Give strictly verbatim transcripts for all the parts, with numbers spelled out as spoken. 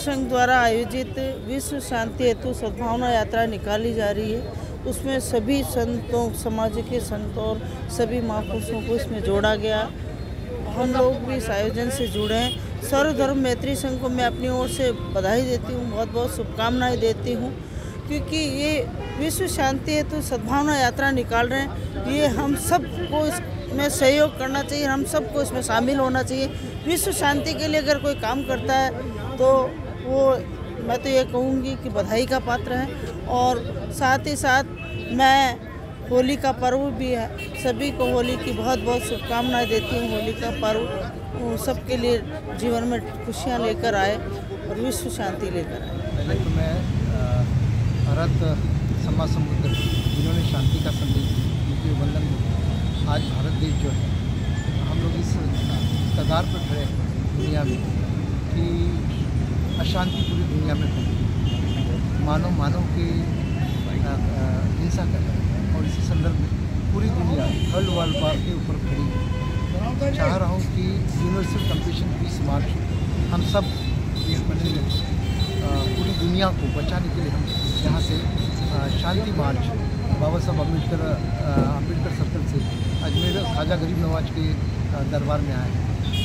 संघ द्वारा आयोजित विश्व शांति हेतु सद्भावना यात्रा निकाली जा रही है। उसमें सभी संतों, समाज के संतों और सभी महापुरुषों को इसमें जोड़ा गया। हम लोग भी इस आयोजन से जुड़े हैं। सर्वधर्म मैत्री संघ को मैं अपनी ओर से बधाई देती हूँ, बहुत बहुत शुभकामनाएं देती हूँ, क्योंकि ये विश्व शांति हेतु सद्भावना यात्रा निकाल रहे हैं। ये हम सबको इसमें सहयोग करना चाहिए, हम सबको इसमें शामिल होना चाहिए। विश्व शांति के लिए अगर कोई काम करता है तो वो, मैं तो ये कहूँगी कि बधाई का पात्र है। और साथ ही साथ मैं होली का पर्व भी है, सभी को होली की बहुत बहुत शुभकामनाएं देती हूँ। होली का पर्व सबके लिए जीवन में खुशियाँ लेकर आए और विश्व शांति लेकर आए। पहले तो मैं भारत समाज समुद्र जिन्होंने शांति का संदेश दिया, वंदन में आज भारत देश जो है, हम लोग इस कगार पर खड़े हैं दुनिया में कि अशांति पूरी दुनिया में फैली, मानव मानव के हिंसा कर रहे हैं। और इसी संदर्भ में पूरी दुनिया थर्ड वर्ल्ड वार के ऊपर खड़ी है। चाह रहा हूँ कि यूनिवर्सल कंपैशन पीस मार्च हम सब एक मिलकर पूरी दुनिया को बचाने के लिए हम यहाँ से शांति मार्च बाबा साहब अम्बेडकर अम्बेडकर सर्कल से अजमेर ख्वाजा गरीब नवाज के दरबार में आए हैं।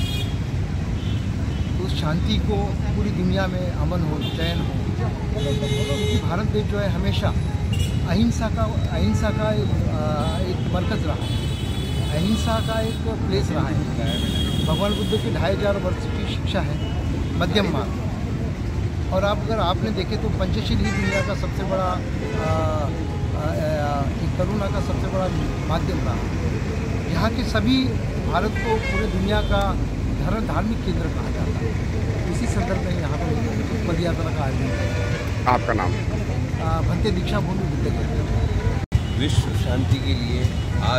तो शांति को पूरी दुनिया में अमन हो, चैन हो, क्योंकि भारत देश जो है हमेशा अहिंसा का अहिंसा का एक मरकज़ रहा है, अहिंसा का एक प्लेस रहा है। भगवान बुद्ध की ढाई हजार वर्ष की शिक्षा है मध्यम मार्ग। और आप अगर आपने देखे तो पंचशील ही दुनिया का सबसे बड़ा आ, आ, आ, एक करुणा का सबसे बड़ा माध्यम रहा। यहाँ के सभी भारत को पूरे दुनिया का धर्म धार्मिक केंद्र कहा जाता है। इसी संदर्भ में यहाँ पर पद यात्रा का आयोजन। आपका नाम? भंते दीक्षा भूमि बुद्ध। विश्व शांति के लिए आज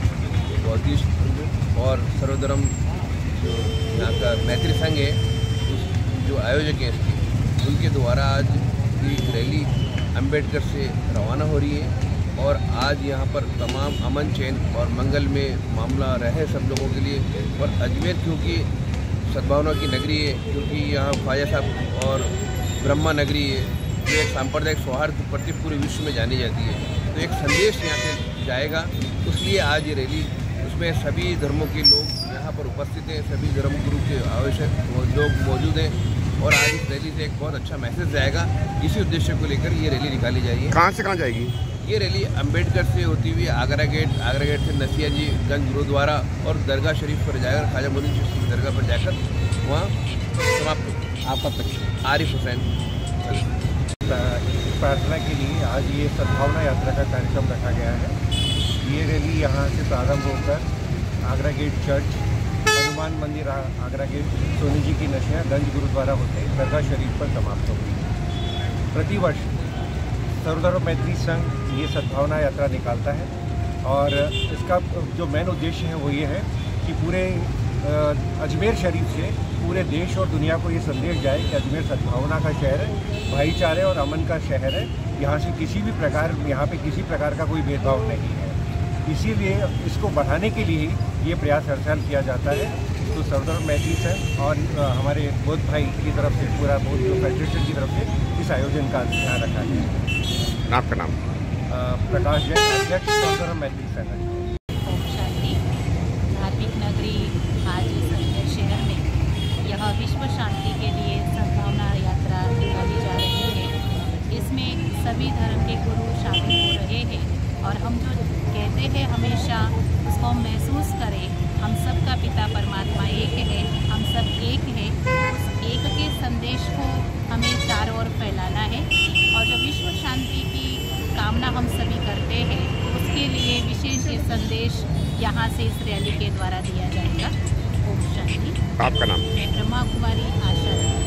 बौद्धिस्ट और सर्वधर्म जो यहाँ का मैत्री संघ है, उस जो आयोजक हैं इसके, उनके द्वारा आज की रैली अंबेडकर से रवाना हो रही है। और आज यहाँ पर तमाम अमन चैन और मंगल में मामला रहे सब लोगों के लिए। और अजमेर क्योंकि सद्भावना की नगरी है, क्योंकि यहाँ ख्वाजा साहब और ब्रह्मा नगरी है, जो एक सांप्रदायिक सौहार्द के प्रति पूरे विश्व में जानी जाती है, तो एक संदेश यहाँ से जाएगा। इसलिए आज ये रैली, उसमें सभी धर्मों के लोग यहाँ पर उपस्थित हैं, सभी धर्म गुरु के आवश्यक लोग मौजूद हैं। और आज इस रैली से एक बहुत अच्छा मैसेज जाएगा। इसी उद्देश्य को लेकर ये रैली निकाली जाएगी। कहाँ से कहाँ जाएगी ये रैली? अंबेडकर से होती हुई आगरा गेट, आगरा गेट से नसिया जी गंज गुरुद्वारा और दरगाह शरीफ पर जाकर ख्वाजा मोइनुद्दीन चिश्ती की दरगाह पर जाकर वहाँ समाप्त। आपका तक आरिफ हुसैन। प्रार्थना के लिए आज ये सद्भावना यात्रा का कार्यक्रम रखा गया है। ये रैली यहाँ से प्रारंभ होकर आगरा गेट चर्च, हनुमान मंदिर, आगरा गेट, सोनी जी की नशिया, गंज गुरुद्वारा होते दरगाह शरीफ पर समाप्त होगी। प्रतिवर्ष सर्वधर्म मैत्री संघ ये सद्भावना यात्रा निकालता है और इसका जो मेन उद्देश्य है वो ये है कि पूरे अजमेर शरीफ से पूरे देश और दुनिया को ये संदेश जाए कि अजमेर सद्भावना का शहर है, भाईचारे और अमन का शहर है। यहाँ से किसी भी प्रकार यहाँ पे किसी प्रकार का कोई भेदभाव नहीं है। इसीलिए इसको बढ़ाने के लिए ये प्रयास हर साल किया जाता है। तो सर्वधर्म मैत्री संघ और हमारे बौद्ध भाई की तरफ से, पूरा बौद्ध फेडरेशन की तरफ से इस आयोजन का ध्यान रखा गया है। आपका नाम? प्रकाश जैन, अध्यक्ष सर्वधर्म मैत्री संघ। ओम शांति। धार्मिक नगरी आज इस शहर में यह विश्व शांति के लिए सद्भावना यात्रा निकाली जा रही है। इसमें सभी धर्म के गुरु शामिल हो रहे हैं और हम जो कहते हैं हमेशा उसको हम महसूस करें। हम सब का पिता परमात्मा एक है, हम सब एक हैं। उस एक के संदेश को हमें चारों ओर फैलाना है और जो विश्व शांति की कामना हम सभी करते हैं, उसके लिए विशेष ये संदेश यहाँ से इस रैली के द्वारा दिया जाएगा। ओम शांति। आपका नाम? ब्रह्मा कुमारी आशा।